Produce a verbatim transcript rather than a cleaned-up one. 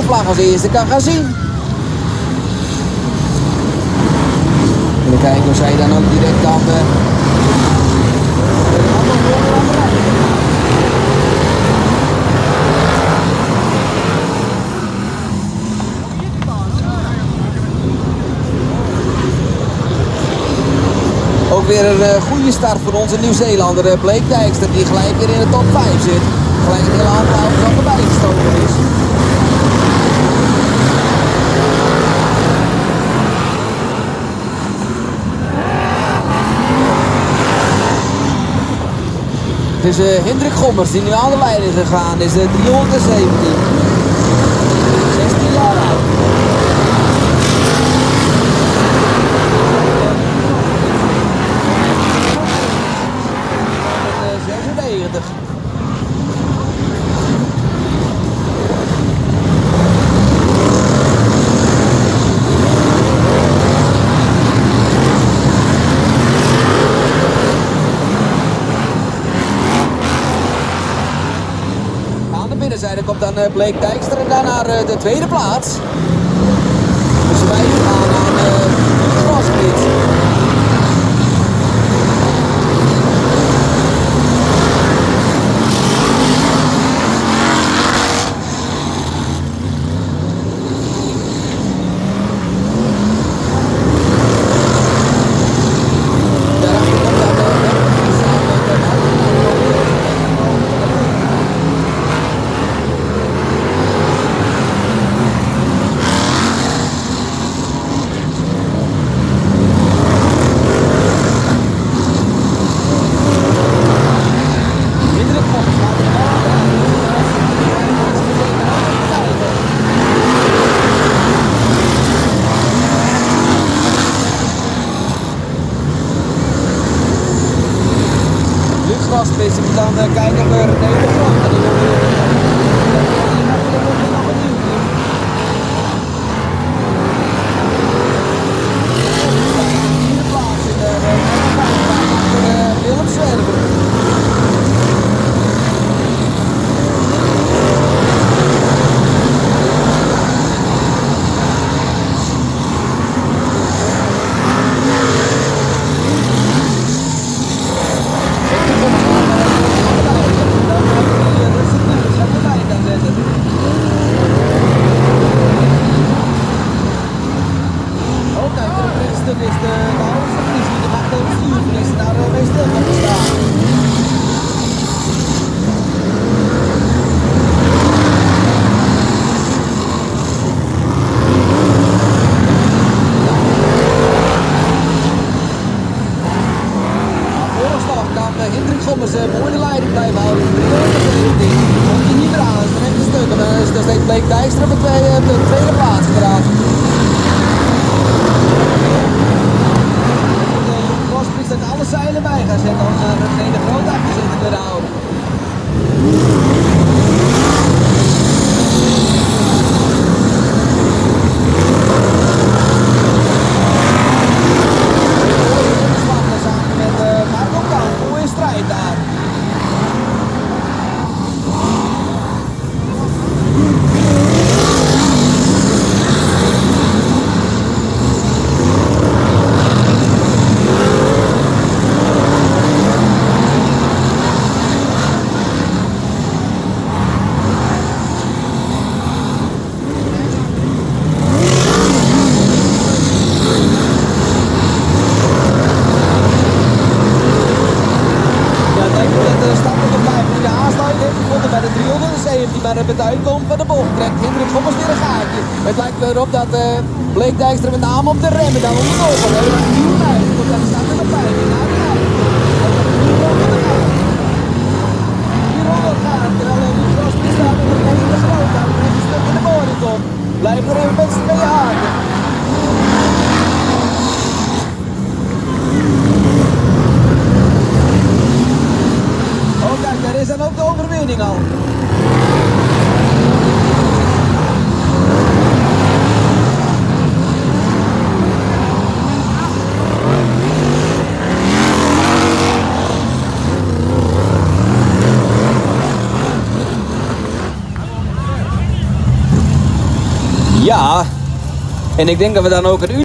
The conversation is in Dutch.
vlag als eerste kan gaan zien. En dan kijken of zij dan ook direct kan. Uh, Ook weer een uh, goede start voor onze Nieuw-Zeelander uh, Blake Dijkstra, die gelijk weer in de top vijf zit. Gelijk een hele aantal auto's al erbij gestoken is. Het is uh, Hendrik Gommers die nu aan de leiding gegaan is, uh, driehonderdzeventien. zestien jaar oud. zesennegentig. Aan de binnenzijde komt dan uh, Blake Dijkstra en dan naar uh, de tweede plaats. Dus wij gaan aan uh, de crossfit. Dus ik moet dan uh, kijken of er een hele grote Willem Zwerver. Hendrik Gommers uh, mooi de leiding blijven houden. Komt hij niet meer aan, dan heeft hij stuk. En dan is dat steeds Blake Dijkstra op de tweede, de tweede plaats inderdaad. De Crossprix dat alle zeilen bij gaan zetten om uh, René de Groot achter zich te kunnen houden. Maar met de uitkomst van de bocht trekt Hendrik Gommers weer een gaatje. Het lijkt erop dat uh, Blake Dijkstra met name op de remmen dan onderdoor wordt. Hij heeft een nieuwe lijn, want hij staat er nog bij. hierhonderd gaat, terwijl de Crossprix staat met een hele grote. Hij heeft een stuk in de boring komt. Blijf er even met z'n tweeën haken. Oh kijk, daar is dan ook de overwinning al. Ja, en ik denk dat we dan ook het